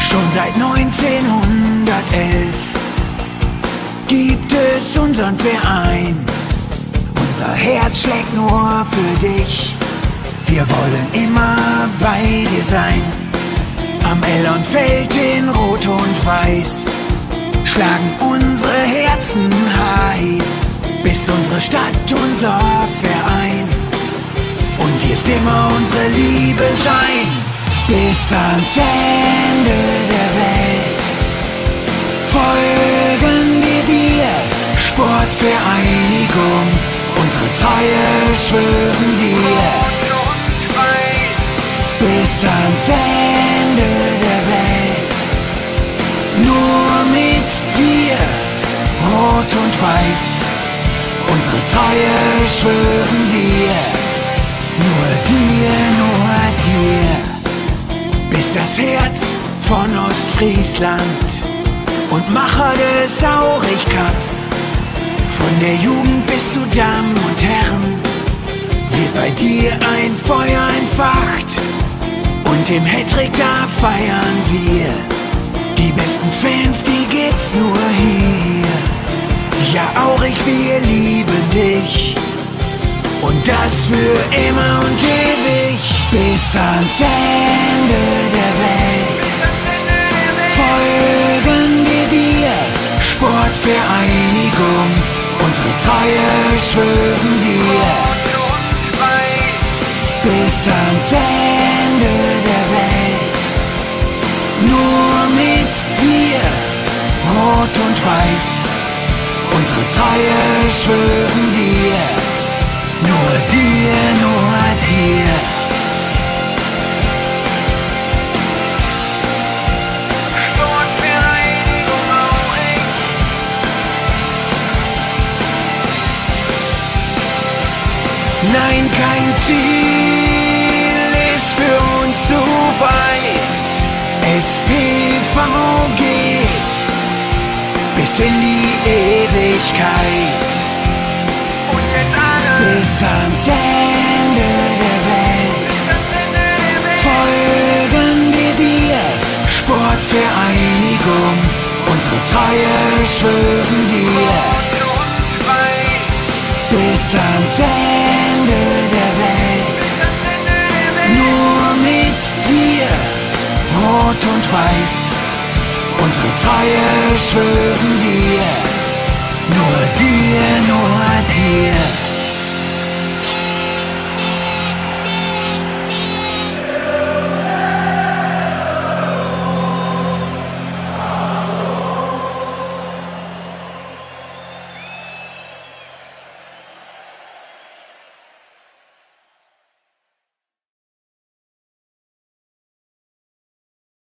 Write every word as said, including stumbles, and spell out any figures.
Schon seit neunzehnhundertelf gibt es unseren Verein. Unser Herz schlägt nur für dich. Wir wollen immer bei dir sein. Am Ellernfeld in Rot und Weiß schlagen unsere Herzen heiß. Bist unsere Stadt, unser Verein und wirst immer unsere Liebe sein. Bis ans Ende der Welt folgen wir dir, Sportvereinigung, unsere Treue schwören wir. Bis ans Ende der Welt, nur mit dir, Rot und Weiß, unsere Treue schwören wir. Nur dir, nur dir. Bist das Herz von Ostfriesland und Macher des Aurich Cups. Von der Jugend bis zu Damen und Herren wird bei dir ein Feuer entfacht. Und im Hattrick da feiern wir. Die besten Fans, die gibt's nur hier. Ja, Aurich, wir lieben dich. Und das für immer und ewig. Bis ans Ende der Welt folgen wir dir, Sportvereinigung, unsere Treue schwören wir. Bis ans Ende der Welt, nur mit dir, Rot und Weiß, unsere Treue schwören wir. Nur dir, nur dir. Sportvereinigung Aurich. Nein, kein Ziel ist für uns zu weit. S P V G bis in die Ewigkeit. Bis ans Ende der Welt folgen wir dir, Sportvereinigung, unsere Treue schwören wir. Bis ans Ende der Welt, nur mit dir, Rot und Weiß, unsere Treue schwören wir. Nur dir, nur dir.